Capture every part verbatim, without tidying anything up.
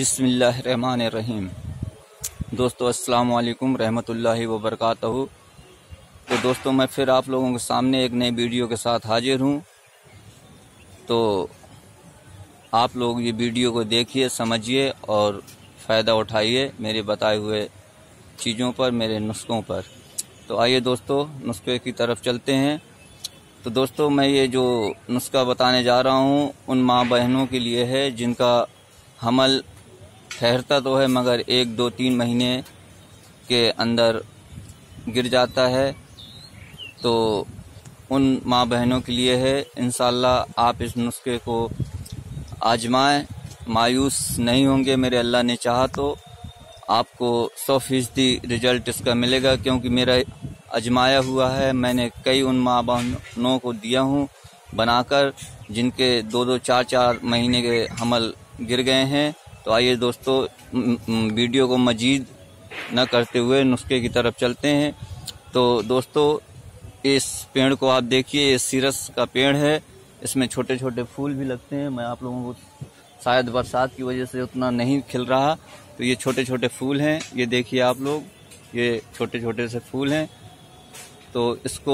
बिस्मिल्लाहिर्रहमानिर्रहीम। दोस्तों अस्सलाम वालेकुम रहमतुल्लाहि व बरकातहू। तो दोस्तों मैं फिर आप लोगों के सामने एक नई वीडियो के साथ हाजिर हूँ। तो आप लोग ये वीडियो को देखिए, समझिए और फ़ायदा उठाइए मेरे बताए हुए चीज़ों पर, मेरे नुस्ख़ों पर। तो आइए दोस्तों नुस्खे की तरफ चलते हैं। तो दोस्तों मैं ये जो नुस्खा बताने जा रहा हूँ उन माँ बहनों के लिए है जिनका हमल ठहरता तो है मगर एक दो तीन महीने के अंदर गिर जाता है। तो उन माँ बहनों के लिए है। इंशाअल्लाह आप इस नुस्खे को आजमाएं, मायूस नहीं होंगे। मेरे अल्लाह ने चाहा तो आपको सौ फीसदी रिजल्ट इसका मिलेगा, क्योंकि मेरा आजमाया हुआ है। मैंने कई उन माँ बहनों को दिया हूँ बनाकर जिनके दो दो चार चार महीने के हमल गिर गए हैं। तो आइए दोस्तों वीडियो को मजीद न करते हुए नुस्खे की तरफ चलते हैं। तो दोस्तों इस पेड़ को आप देखिए, ये सीरस का पेड़ है। इसमें छोटे छोटे फूल भी लगते हैं। मैं आप लोगों को शायद बरसात की वजह से उतना नहीं खिल रहा, तो ये छोटे छोटे फूल हैं। ये देखिए आप लोग, ये छोटे छोटे से फूल हैं। तो इसको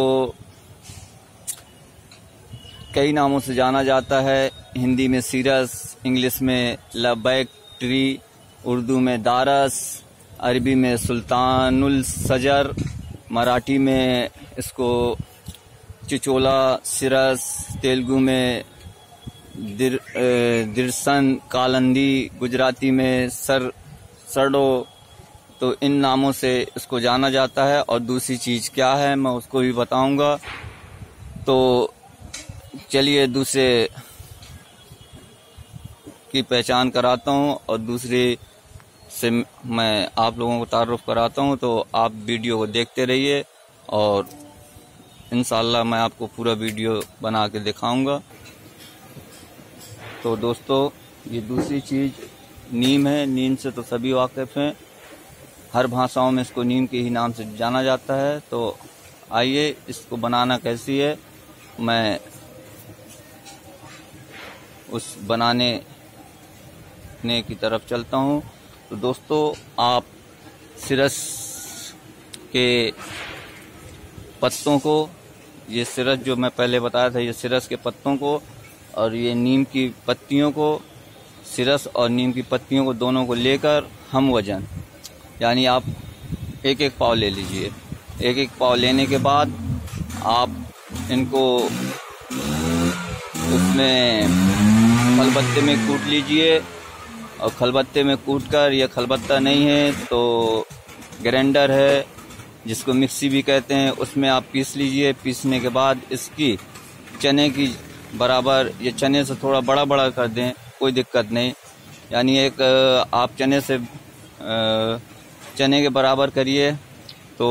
कई नामों से जाना जाता है। हिंदी में सीरस, इंग्लिश में लबैक ट्री, उर्दू में दारस, अरबी में सुल्तानुल सजर, मराठी में इसको चिचोला सिरस, तेलुगु में दिर दिरसन कालंदी, गुजराती में सर सरडो। तो इन नामों से इसको जाना जाता है। और दूसरी चीज़ क्या है मैं उसको भी बताऊंगा। तो चलिए दूसरे की पहचान कराता हूँ और दूसरे से मैं आप लोगों को तारुफ कराता हूँ। तो आप वीडियो को देखते रहिए और इंशाअल्लाह मैं आपको पूरा वीडियो बना के दिखाऊंगा। तो दोस्तों ये दूसरी चीज़ नीम है। नीम से तो सभी वाकिफ़ हैं, हर भाषाओं में इसको नीम के ही नाम से जाना जाता है। तो आइए इसको बनाना कैसी है मैं उस बनाने ने की तरफ चलता हूँ। तो दोस्तों आप सिरस के पत्तों को, ये सिरस जो मैं पहले बताया था, ये सिरस के पत्तों को और ये नीम की पत्तियों को, सिरस और नीम की पत्तियों को दोनों को लेकर हम वजन यानी आप एक एक पाव ले लीजिए। एक एक पाव लेने के बाद आप इनको उसमें खलबत्ते में कूट लीजिए। और खलबत्ते में कूटकर, यह खलबत्ता नहीं है तो ग्राइंडर है जिसको मिक्सी भी कहते हैं, उसमें आप पीस लीजिए। पीसने के बाद इसकी चने की बराबर, ये चने से थोड़ा बड़ा बड़ा कर दें, कोई दिक्कत नहीं। यानी एक आप चने से चने के बराबर करिए तो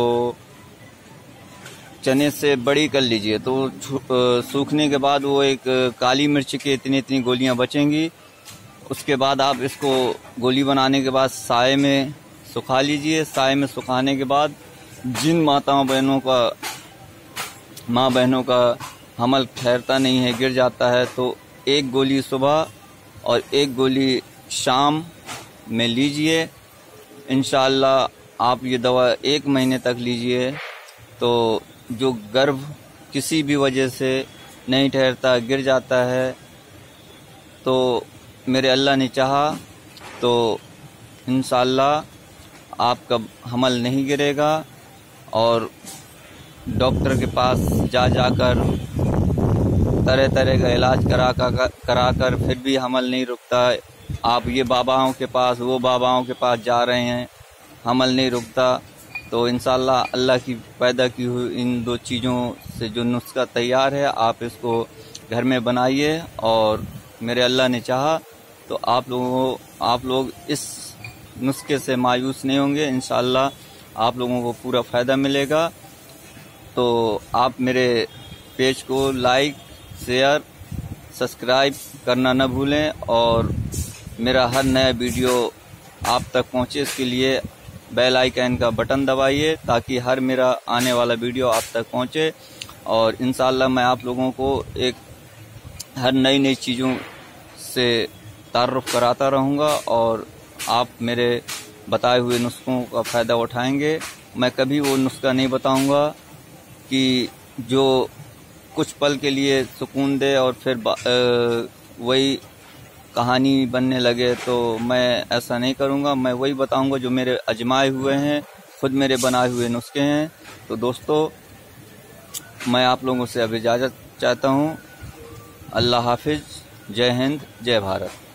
चने से बड़ी कर लीजिए। तो सूखने के बाद वो एक काली मिर्च की इतनी इतनी गोलियां बचेंगी। उसके बाद आप इसको गोली बनाने के बाद साए में सुखा लीजिए। साए में सुखाने के बाद जिन माताओं बहनों का माँ बहनों का हमल ठहरता नहीं है, गिर जाता है, तो एक गोली सुबह और एक गोली शाम में लीजिए। इंशाअल्लाह आप ये दवा एक महीने तक लीजिए तो जो गर्भ किसी भी वजह से नहीं ठहरता, गिर जाता है, तो मेरे अल्लाह ने चाहा तो इंशाअल्लाह आपका हमल नहीं गिरेगा। और डॉक्टर के पास जा जाकर तरह तरह का इलाज करा कर करा कर फिर भी हमल नहीं रुकता। आप ये बाबाओं के पास, वो बाबाओं के पास जा रहे हैं, हमल नहीं रुकता। तो इंशाअल्लाह अल्लाह की पैदा की हुई इन दो चीज़ों से जो नुस्खा तैयार है, आप इसको घर में बनाइए। और मेरे अल्लाह ने चाहा तो आप लोगों आप लोग इस नुस्खे से मायूस नहीं होंगे। इंशाअल्लाह आप लोगों को पूरा फ़ायदा मिलेगा। तो आप मेरे पेज को लाइक, शेयर, सब्सक्राइब करना न भूलें और मेरा हर नया वीडियो आप तक पहुंचे इसके लिए बेल आइकन का बटन दबाइए ताकि हर मेरा आने वाला वीडियो आप तक पहुंचे। और इंशाअल्लाह मैं आप लोगों को एक हर नई नई चीज़ों से तारुफ कराता रहूँगा और आप मेरे बताए हुए नुस्खों का फ़ायदा उठाएंगे। मैं कभी वो नुस्खा नहीं बताऊंगा कि जो कुछ पल के लिए सुकून दे और फिर वही कहानी बनने लगे, तो मैं ऐसा नहीं करूंगा। मैं वही बताऊंगा जो मेरे आजमाए हुए हैं, खुद मेरे बनाए हुए नुस्खे हैं। तो दोस्तों, मैं आप लोगों से अब इजाज़त चाहता हूँ। अल्लाह हाफिज़। जय हिंद, जय भारत।